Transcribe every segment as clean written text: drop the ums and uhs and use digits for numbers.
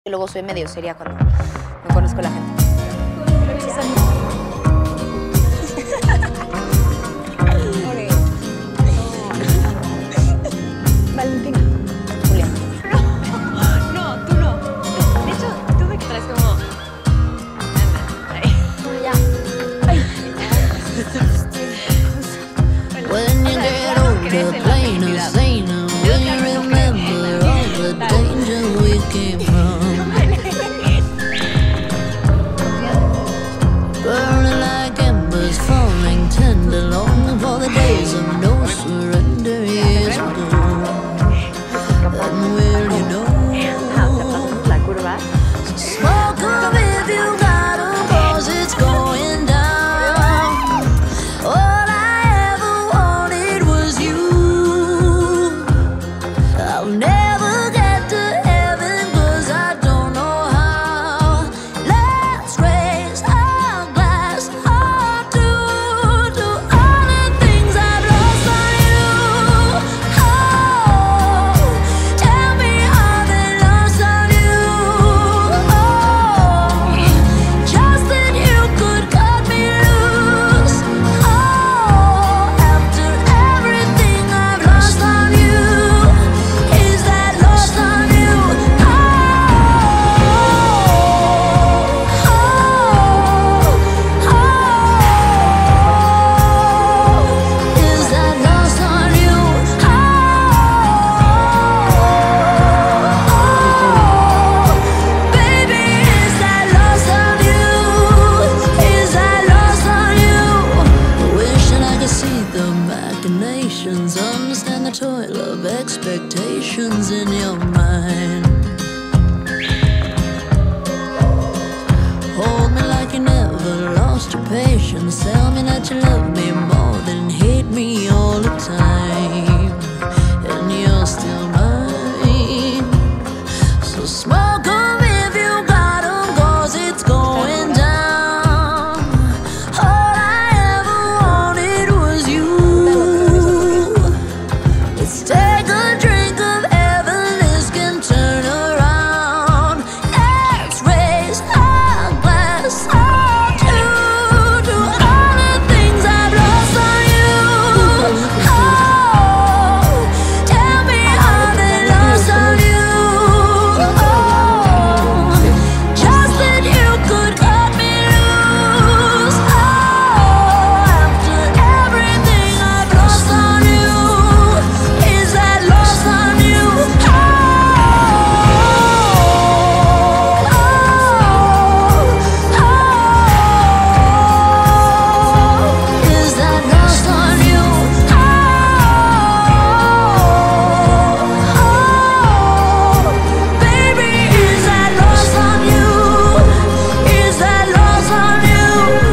Luego soy medio seria cuando no conozco a la gente. Valentina. Julia. No, tú no. De hecho, tú me traes como... Ya. When you get older, plain or saner, will you remember all the danger we came from? Burning like embers, falling tender, longing for the days of no surrender years ago. And will you know? La curva. So smoke 'em if you got 'em, 'cause it's going down. All I ever wanted was you. I'll never get to heaven 'cause I don't know how. Let's raise our glass to all the things I've lost on you. Oh, tell me how they lost on you. Oh, just that you could cut me loose. Oh, after everything I've lost on you, is that lost on you? Oh, is that lost on you? Baby, is that lost on you? Is that lost on you? Wishing I could see the machinations, understand the toil of expectations in your mind. Hold me like you never lost your patience. Tell me that you love me more than hate me all the time. And you're still mine. So smoke 'em if you got 'em, 'cause it's going down. All I ever wanted was you. Let's take a drink of heaven, this can turn around. Let's raise our glass to all the things I've lost on you. Oh, tell me how they lost on you. Oh, just that you could cut me loose. Oh, after everything I've lost on you, is that lost on you? Is that lost on you? Baby, is that lost on you? Is that lost on you?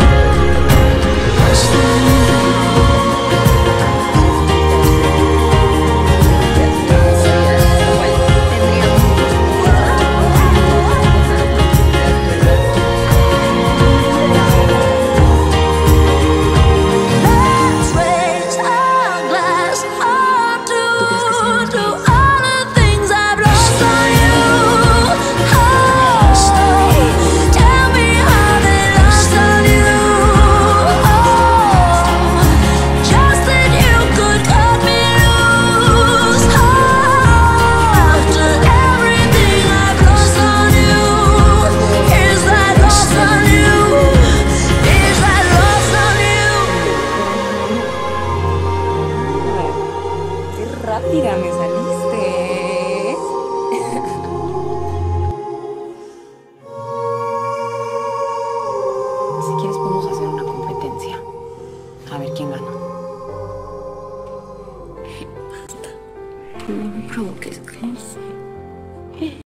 Let's raise our glass to all the things I've lost on you. Oh, tell me how they lost on you. Oh, just that you could cut me loose. Oh, after everything I've lost on you, is that lost on you? Is that lost on you? Qué rápida me saliste. Si quieres podemos hacer una competencia. A ver quién gana. No me provoques, ¿ok?